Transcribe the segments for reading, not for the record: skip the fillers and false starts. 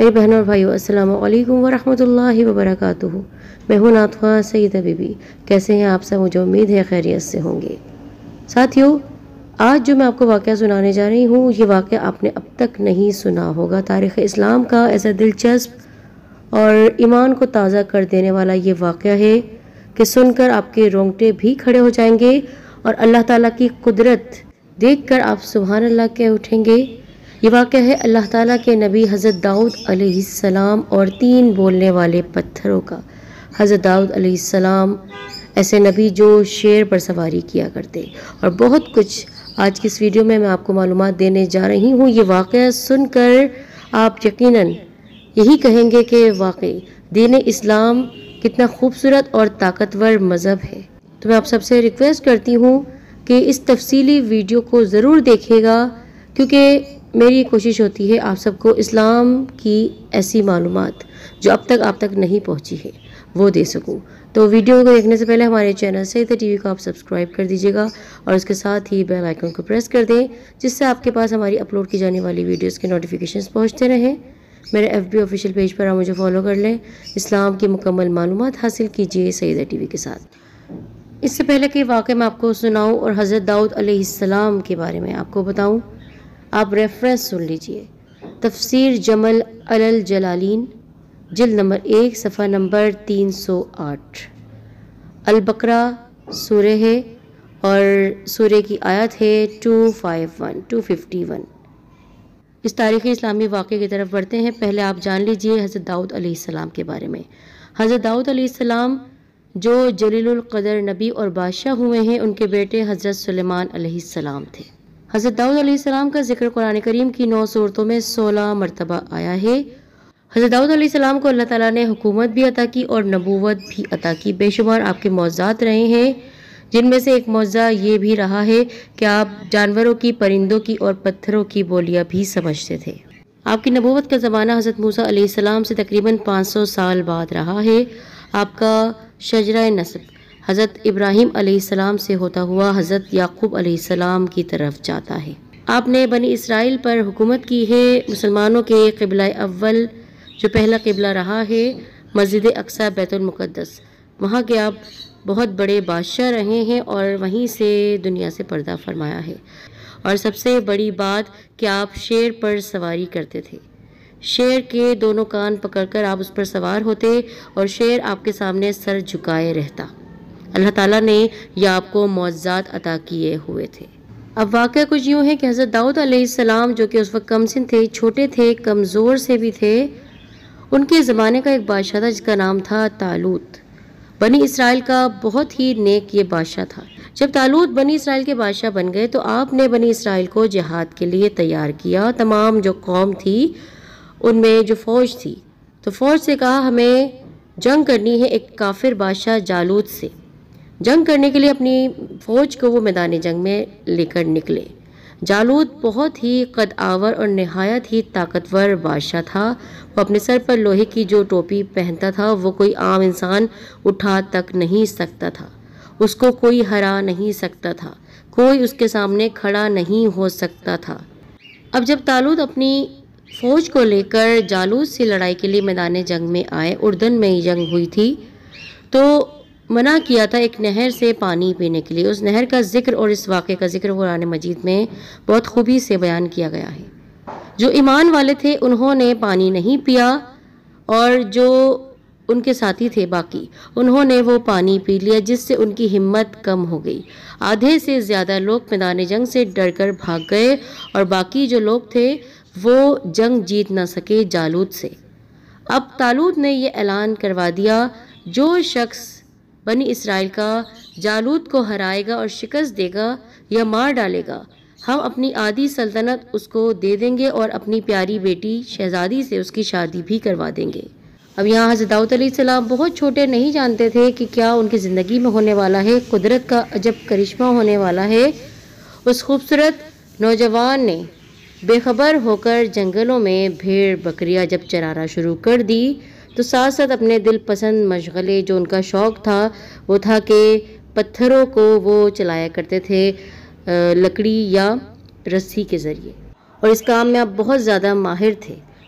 मेरे बहनों और भाइयों, अस्सलामु अलैकुम वरहमतुल्लाहि वबरकातुहू। मैं हूँ नातखा सईदा बीबी। कैसे हैं आप सब? मुझे उम्मीद है खैरियत से होंगे। साथियों, आज जो मैं आपको वाक़या सुनाने जा रही हूँ, ये वाक़या आपने अब तक नहीं सुना होगा। तारीख़ इस्लाम का ऐसा दिलचस्प और ईमान को ताज़ा कर देने वाला ये वाक़या है कि सुनकर आपके रोंगटे भी खड़े हो जाएंगे और अल्लाह ताला की कुदरत देखकर आप सुभान अल्लाह कह उठेंगे। ये वाक़या है अल्लाह ताला के नबी हज़रत दाऊद अलैहिस्सलाम और 3 बोलने वाले पत्थरों का। हज़रत दाऊद अलैहिस्सलाम ऐसे नबी जो शेर पर सवारी किया करते, और बहुत कुछ आज की इस वीडियो में मैं आपको मालूमात देने जा रही हूँ। ये वाक़या सुनकर आप यकीनन यही कहेंगे कि वाकई दीन इस्लाम कितना खूबसूरत और ताकतवर मज़हब है। तो मैं आप सबसे रिक्वेस्ट करती हूँ कि इस तफसीली वीडियो को ज़रूर देखिएगा, क्योंकि मेरी कोशिश होती है आप सबको इस्लाम की ऐसी मालूमात जो अब तक आप तक नहीं पहुंची है वो दे सकूं। तो वीडियो को देखने से पहले हमारे चैनल सईदा टीवी को आप सब्सक्राइब कर दीजिएगा और उसके साथ ही बेल आइकन को प्रेस कर दें, जिससे आपके पास हमारी अपलोड की जाने वाली वीडियोज़ के नोटिफिकेशंस पहुँचते रहें। मेरे FB ऑफिशियल पेज पर आप मुझे फॉलो कर लें। इस्लाम की मुकम्मल मालूमात हासिल कीजिए सईदा टीवी के साथ। इससे पहले कि वाक़या मैं आपको सुनाऊँ और हज़रत दाऊद अलैहिस्सलाम के बारे में आपको बताऊँ, आप रेफरेंस सुन लीजिए। तफसीर जमल अलल जलालीन, जिल्द नंबर 1, सफ़ा नंबर 308। अल बकरा सूरह है और सूरह की आयत है 251। इस तारीख़ी इस्लामी वाक़े की तरफ बढ़ते हैं। पहले आप जान लीजिए हज़रत दाऊद अलैहिस्सलाम के बारे में। हज़रत दाऊद अलैहिस्सलाम जो जलीलुल क़दर नबी और बादशाह हुए हैं, उनके बेटे हज़रत सुलेमान अलैहिस्सलाम थे। हज़रत दाऊद अलैहिस्सलाम का जिक्र कुरान करीम की 9 सूरतों में 16 मरतबा आया है। हज़रत दाऊद अलैहिस्सलाम को अल्लाह ताला ने हुकूमत भी अता की और नबूवत भी अता की। बेशुमार आपके मौज़ात रहे हैं, जिनमें से एक मौज़ा ये भी रहा है कि आप जानवरों की, परिंदों की और पत्थरों की बोलियां भी समझते थे। आपकी नबूवत का ज़माना हज़रत मूसा अलैहिस्सलाम से तकरीबन 500 साल बाद रहा है। आपका शजरा नस्ब हज़रत इब्राहीम अलैहिस्सलाम से होता हुआ हज़रत याकूब अलैहिस्सलाम की तरफ जाता है। आपने बनी इसराइल पर हुकूमत की है। मुसलमानों के क़िबला अव्वल जो पहला क़िबला रहा है, मस्जिद अक्सा बैतुल मुक़द्दस, वहाँ के आप बहुत बड़े बादशाह रहे हैं और वहीं से दुनिया से पर्दा फरमाया है। और सबसे बड़ी बात कि आप शेर पर सवारी करते थे। शेर के दोनों कान पकड़कर आप उस पर सवार होते और शेर आपके सामने सर झुकाए रहता। अल्लाह ताला ने यह आपको मौज़ात अता किए हुए थे। अब वाक़या कुछ यूँ है कि हज़रत दाऊद अलैहिस्सलाम जो कि उस वक्त कमसिन थे, छोटे थे, कमज़ोर से भी थे, उनके ज़माने का एक बादशाह था जिसका नाम था तालूत। बनी इसराइल का बहुत ही नेक ये बादशाह था। जब तालूत बनी इसराइल के बादशाह बन गए तो आपने बनी इसराइल को जिहाद के लिए तैयार किया। तमाम जो कौम थी उनमें जो फ़ौज थी, तो फ़ौज से कहा हमें जंग करनी है एक काफिर बादशाह जालूत से। जंग करने के लिए अपनी फ़ौज को वो मैदान जंग में लेकर निकले। जालूत बहुत ही कद आवर और नहायत ही ताकतवर बादशाह था। वो अपने सर पर लोहे की जो टोपी पहनता था वो कोई आम इंसान उठा तक नहीं सकता था। उसको कोई हरा नहीं सकता था, कोई उसके सामने खड़ा नहीं हो सकता था। अब जब तालूत अपनी फ़ौज को लेकर जालूत से लड़ाई के लिए मैदान जंग में आए, उर्दन में ही जंग हुई थी, तो मना किया था एक नहर से पानी पीने के लिए। उस नहर का जिक्र और इस वाक़े का जिक्र कुरान मजीद में बहुत खूबी से बयान किया गया है। जो ईमान वाले थे उन्होंने पानी नहीं पिया और जो उनके साथी थे बाकी, उन्होंने वो पानी पी लिया, जिससे उनकी हिम्मत कम हो गई। आधे से ज़्यादा लोग मैदान जंग से डरकर भाग गए और बाकी जो लोग थे वो जंग जीत ना सके जालूत से। अब तालूत ने ये ऐलान करवा दिया, जो शख्स बनी इसराइल का जालूत को हराएगा और शिकस्त देगा या मार डालेगा, हम अपनी आधी सल्तनत उसको दे देंगे और अपनी प्यारी बेटी शहजादी से उसकी शादी भी करवा देंगे। अब यहाँ हज़रत दाऊद अलैहिस्सलाम बहुत छोटे, नहीं जानते थे कि क्या उनकी ज़िंदगी में होने वाला है। कुदरत का अजब करिश्मा होने वाला है। उस खूबसूरत नौजवान ने बेखबर होकर जंगलों में भेड़ बकरियां जब चराना शुरू कर दी, तो साथ साथ अपने दिल पसंद मशगले जो उनका शौक़ था वो था कि पत्थरों को वो चलाया करते थे लकड़ी या रस्सी के ज़रिए, और इस काम में आप बहुत ज़्यादा माहिर थे।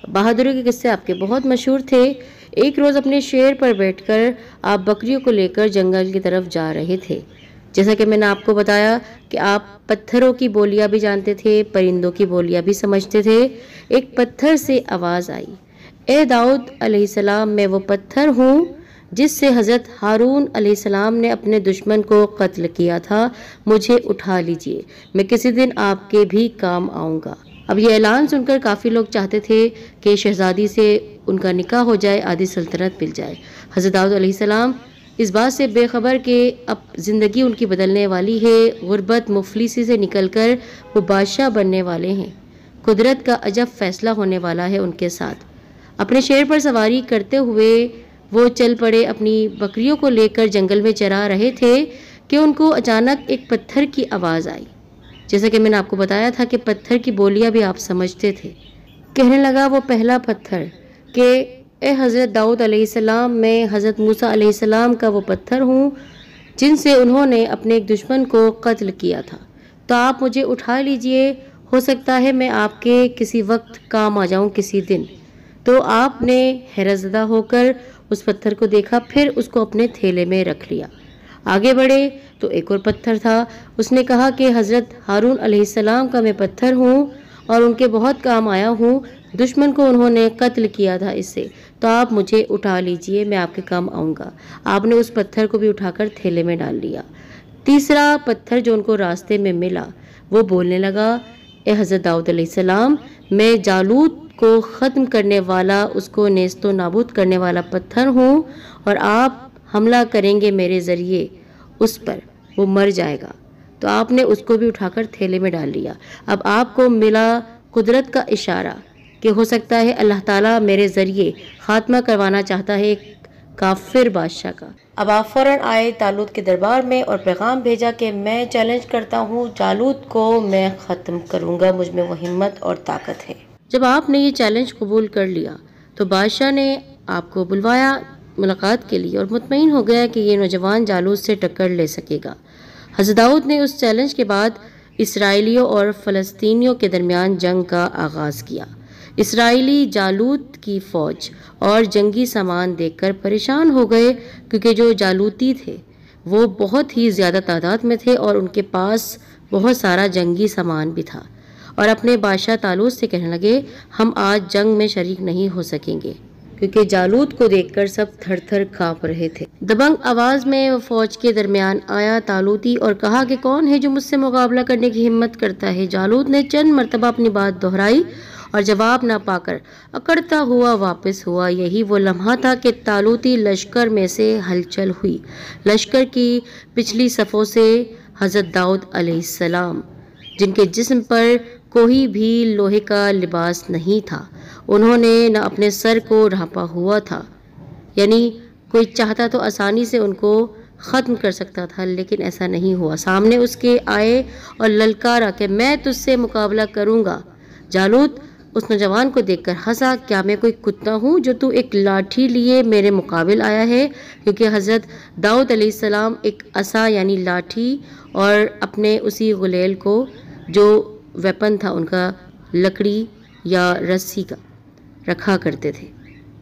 بہادری کے قصے آپ کے بہت مشہور تھے۔ ایک روز اپنے شیر پر بیٹھ کر آپ بکریوں کو لے کر جنگل کی طرف جا رہے تھے۔ جیسا کہ میں نے آپ کو بتایا کہ آپ پتھروں کی بولیاں بھی جانتے تھے، پرندوں کی بولیاں بھی سمجھتے تھے۔ ایک پتھر سے آواز آئی، اے داؤد علیہ السلام، میں وہ پتھر ہوں جس سے حضرت ہارون علیہ السلام نے اپنے دشمن کو قتل کیا تھا، مجھے اٹھا لیجئے، میں کسی دن آپ کے بھی کام آؤں گا۔ اب یہ اعلان سن کر کافی لوگ چاہتے تھے کہ شہزادی سے ان کا نکاح ہو جائے، آدھی سلطنت مل جائے۔ حضرت داؤد علیہ السلام اس بات سے بے خبر کہ اب زندگی ان کی بدلنے والی ہے، غربت مفلسی سے نکل کر وہ بادشاہ بننے والے ہیں، قدرت کا عجب فیصلہ ہونے والا ہے ان کے ساتھ۔ اپنے شیر پر سواری کرتے ہوئے وہ چل پڑے، اپنی بکریوں کو لے کر جنگل میں چرا رہے تھے کہ ان کو اچانک ایک پتھر کی آواز آئی۔ جیسا کہ میں نے آپ کو بتایا تھا کہ پتھر کی بولیاں بھی آپ سمجھتے تھے۔ کہنے لگا وہ پہلا پتھر کہ اے حضرت داؤد علیہ السلام، میں حضرت موسیٰ علیہ السلام کا وہ پتھر ہوں جن سے انہوں نے اپنے ایک دشمن کو قتل کیا تھا، تو آپ مجھے اٹھا لیجئے، ہو سکتا ہے میں آپ کے کسی وقت کام آ جاؤں کسی دن۔ تو آپ نے حیرت زدہ ہو کر اس پتھر کو دیکھا، پھر اس کو اپنے تھیلے میں رکھ لیا۔ آگے بڑھے تو ایک اور پتھر تھا، اس نے کہا کہ حضرت ہارون علیہ السلام کا میں پتھر ہوں اور ان کے بہت کام آیا ہوں، دشمن کو انہوں نے قتل کیا تھا اس سے، تو آپ مجھے اٹھا لیجئے، میں آپ کے کام آؤں گا۔ آپ نے اس پتھر کو بھی اٹھا کر تھیلے میں ڈال لیا۔ تیسرا پتھر جو ان کو راستے میں ملا وہ بولنے لگا، اے حضرت داؤد علیہ السلام، میں جالوت کو ختم کرنے والا، اس کو نیست و نابود کرنے والا پتھر ہوں اور آپ حملہ کریں گے میرے ذریعے اس پر، وہ مر جائے گا۔ تو آپ نے اس کو بھی اٹھا کر تھیلے میں ڈال لیا۔ اب آپ کو ملا قدرت کا اشارہ کہ ہو سکتا ہے اللہ تعالیٰ میرے ذریعے خاتمہ کروانا چاہتا ہے ایک کافر بادشاہ کا۔ اب آپ فوراً آئے طالوت کے دربار میں اور پیغام بھیجا کہ میں چیلنج کرتا ہوں، جالوت کو میں ختم کروں گا، مجھ میں وہ ہمت اور طاقت ہے۔ جب آپ نے یہ چیلنج قبول کر لیا تو بادشاہ نے آپ کو بلوایا ملاقات کے لیے اور مطمئن ہو گیا کہ یہ نوجوان جالوت سے ٹکر لے سکے گا۔ حضرت داؤد نے اس چیلنج کے بعد اسرائیلیوں اور فلسطینیوں کے درمیان جنگ کا آغاز کیا۔ اسرائیلی جالوت کی فوج اور جنگی سامان دیکھ کر پریشان ہو گئے، کیونکہ جو جالوتی تھے وہ بہت ہی زیادہ تعداد میں تھے اور ان کے پاس بہت سارا جنگی سامان بھی تھا، اور اپنے بادشاہ طالوت سے کہنے لگے، ہم آج جنگ میں شریک نہیں ہو سکیں گے، کیونکہ جالوت کو دیکھ کر سب تھر تھر کانپ رہے تھے۔ دبنگ آواز میں وہ فوج کے درمیان آیا طالوتی اور کہا کہ کون ہے جو مجھ سے مقابلہ کرنے کی ہمت کرتا ہے؟ جالوت نے چند مرتبہ اپنی بات دہرائی اور جواب نہ پا کر اکڑتا ہوا واپس ہوا۔ یہی وہ لمحہ تھا کہ طالوتی لشکر میں سے ہلچل ہوئی۔ لشکر کی پچھلی صفوں سے حضرت داؤد علیہ السلام، جن کے جسم پر کوئی بھی لوہے کا لباس نہیں تھا، انہوں نے نہ اپنے سر کو ڈھانپا ہوا تھا، یعنی کوئی چاہتا تو آسانی سے ان کو ختم کر سکتا تھا، لیکن ایسا نہیں ہوا۔ سامنے اس کے آئے اور للکارا کہ میں تجھ سے مقابلہ کروں گا۔ جالوت اس نوجوان کو دیکھ کر ہنسا، کیا میں کوئی کتا ہوں جو تو ایک لاٹھی لیے میرے مقابل آیا ہے؟ کیونکہ حضرت داؤد علیہ السلام ایک عصا یعنی لاٹھی اور اپنے اسی غلیل کو جو ویپن تھا ان کا لکڑی یا رسی کا رکھا کرتے تھے۔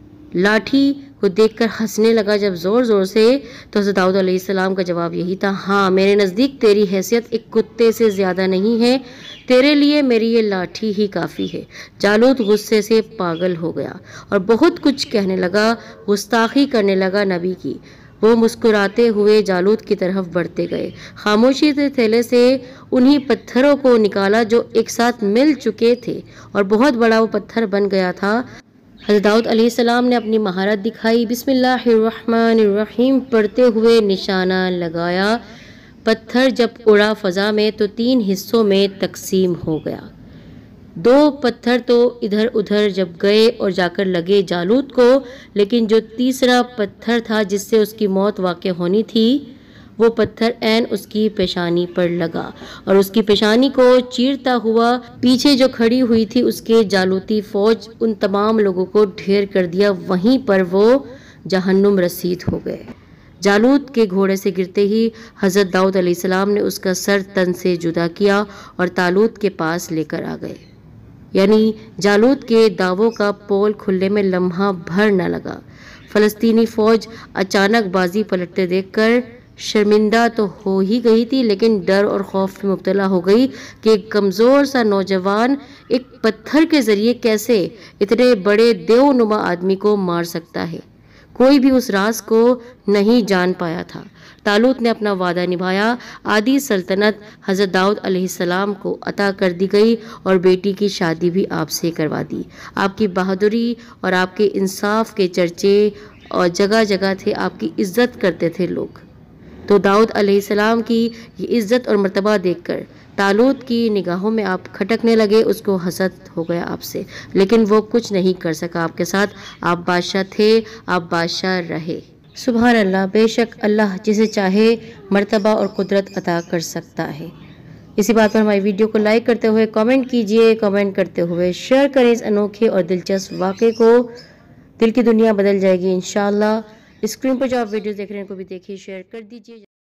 لاٹھی کو دیکھ کر ہنسنے لگا جب زور زور سے، تو حضرت داؤد علیہ السلام کا جواب یہی تھا، ہاں میرے نزدیک تیری حیثیت ایک کتے سے زیادہ نہیں ہے، تیرے لیے میری یہ لاٹھی ہی کافی ہے۔ جالوت غصے سے پاگل ہو گیا اور بہت کچھ کہنے لگا، گستاخی کرنے لگا نبی کی۔ وہ مسکراتے ہوئے جالوت کی طرف بڑھتے گئے، خاموشی سے تھیلے سے انہی پتھروں کو نکالا جو ایک ساتھ مل چکے تھے اور بہت بڑا وہ پتھر بن گیا تھا۔ حضرت داؤد علیہ السلام نے اپنی مہارت دکھائی، بسم اللہ الرحمن الرحیم پڑھتے ہوئے نشانہ لگایا۔ پتھر جب اڑا فضا میں تو 3 حصوں میں تقسیم ہو گیا۔ 2 پتھر تو ادھر ادھر جب گئے اور جا کر لگے جالوت کو، لیکن جو تیسرا پتھر تھا جس سے اس کی موت واقع ہونی تھی، وہ پتھر عین اس کی پیشانی پر لگا اور اس کی پیشانی کو چیرتا ہوا پیچھے جو کھڑی ہوئی تھی اس کے جالوتی فوج ان تمام لوگوں کو ڈھیر کر دیا، وہیں پر وہ جہنم رسید ہو گئے۔ جالوت کے گھوڑے سے گرتے ہی حضرت داؤد علیہ السلام نے اس کا سر تن سے جدا کیا اور طالوت کے پاس لے کر آ گئے۔ یعنی جالوت کے دعووں کا پول کھلنے میں لمحہ بھر نہ لگا۔ فلسطینی فوج اچانک بازی پلٹتے دیکھ کر شرمندہ تو ہو ہی گئی تھی، لیکن ڈر اور خوف میں مبتلا ہو گئی کہ ایک کمزور سا نوجوان ایک پتھر کے ذریعے کیسے اتنے بڑے دیو نما آدمی کو مار سکتا ہے۔ کوئی بھی اس راز کو نہیں جان پایا تھا۔ طالوت نے اپنا وعدہ نبھایا، آدھی سلطنت حضرت داؤد علیہ السلام کو عطا کر دی گئی اور بیٹی کی شادی بھی آپ سے کروا دی۔ آپ کی بہادری اور آپ کے انصاف کے چرچے اور جگہ جگہ تھے، آپ کی عزت کرتے تھے لوگ۔ تو داؤد علیہ السلام کی یہ عزت اور مرتبہ دیکھ کر طالوت کی نگاہوں میں آپ کھٹکنے لگے، اس کو حسد ہو گیا آپ سے، لیکن وہ کچھ نہیں کر سکا آپ کے ساتھ۔ آپ بادشاہ تھے، آپ بادشاہ رہے۔ سبحان اللہ، بے شک اللہ جسے چاہے مرتبہ اور قدرت عطا کر سکتا ہے۔ اسی بات پر ہماری ویڈیو کو لائک کرتے ہوئے کامنٹ کیجئے، کامنٹ کرتے ہوئے شیئر کریں اس انوکھے اور دلچسپ واقعے کو۔ دل کی دنیا بدل جائے گی انشاءاللہ۔ اسکرین پر جو آپ ویڈیوز دیکھ رہے ہیں کو بھی دیکھیے، شیئر کر دیجئے۔